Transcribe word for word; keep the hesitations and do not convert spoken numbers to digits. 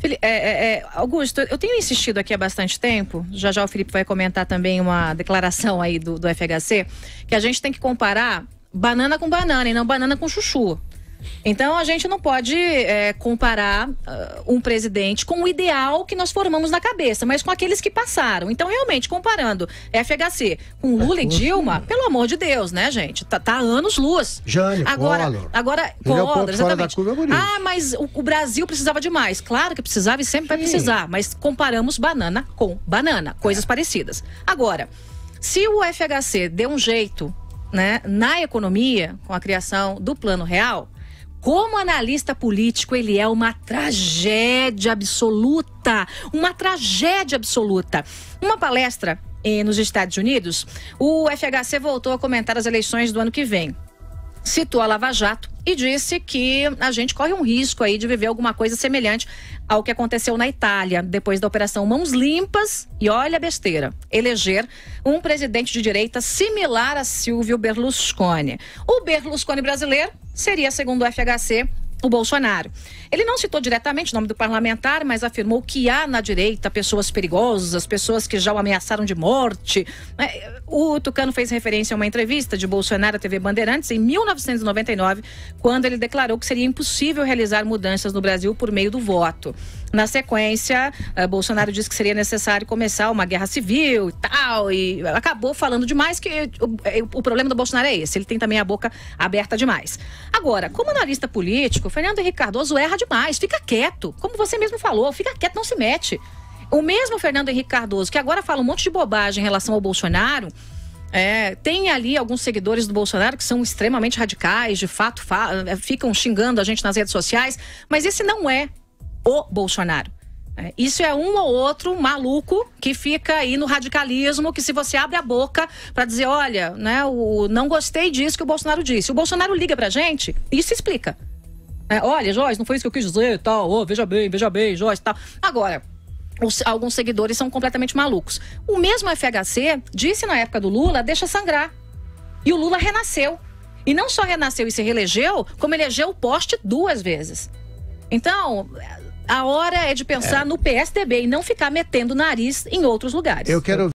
É, é, é, Augusto, eu tenho insistido aqui há bastante tempo, já já o Felipe vai comentar também uma declaração aí do, do F H C, que a gente tem que comparar banana com banana e não banana com chuchu. Então a gente não pode é, comparar uh, um presidente com o ideal que nós formamos na cabeça, mas com aqueles que passaram. Então realmente, comparando F H C com Lula e Dilma, pelo amor de Deus, né, gente? Tá, tá anos-luz. Jânio, agora, Collor. agora, Collor, exatamente. Ah, mas o, o Brasil precisava de mais. Claro que precisava e sempre vai precisar, mas comparamos banana com banana, coisas é. parecidas. Agora, se o F H C deu um jeito, né, na economia, com a criação do Plano Real, como analista político, ele é uma tragédia absoluta, uma tragédia absoluta. Uma palestra eh, nos Estados Unidos, o F H C voltou a comentar as eleições do ano que vem. Citou a Lava Jato e disse que a gente corre um risco aí de viver alguma coisa semelhante ao que aconteceu na Itália, depois da Operação Mãos Limpas, e olha a besteira, eleger um presidente de direita similar a Silvio Berlusconi. O Berlusconi brasileiro seria, segundo o F H C, o Bolsonaro. Ele não citou diretamente o nome do parlamentar, mas afirmou que há na direita pessoas perigosas, pessoas que já o ameaçaram de morte. O Tucano fez referência a uma entrevista de Bolsonaro à T V Bandeirantes em mil novecentos e noventa e nove, quando ele declarou que seria impossível realizar mudanças no Brasil por meio do voto. Na sequência, Bolsonaro disse que seria necessário começar uma guerra civil e tal, e acabou falando demais, que o, o problema do Bolsonaro é esse, ele tem também a boca aberta demais. Agora, como analista político, Fernando Henrique Cardoso erra demais, fica quieto, como você mesmo falou, fica quieto, não se mete. O mesmo Fernando Henrique Cardoso, que agora fala um monte de bobagem em relação ao Bolsonaro, é, tem ali alguns seguidores do Bolsonaro que são extremamente radicais, de fato, fa ficam xingando a gente nas redes sociais, mas esse não é o Bolsonaro. É, isso é um ou outro maluco que fica aí no radicalismo, que se você abre a boca para dizer, olha, né, o, não gostei disso que o Bolsonaro disse. O Bolsonaro liga pra gente e se explica. É, olha, Joyce, não foi isso que eu quis dizer, tal, oh, veja bem, veja bem, Joyce, tal. Agora, os, alguns seguidores são completamente malucos. O mesmo F H C disse na época do Lula, deixa sangrar. E o Lula renasceu. E não só renasceu e se reelegeu, como elegeu o poste duas vezes. Então, a hora é de pensar é. no P S D B e não ficar metendo o nariz em outros lugares. Eu quero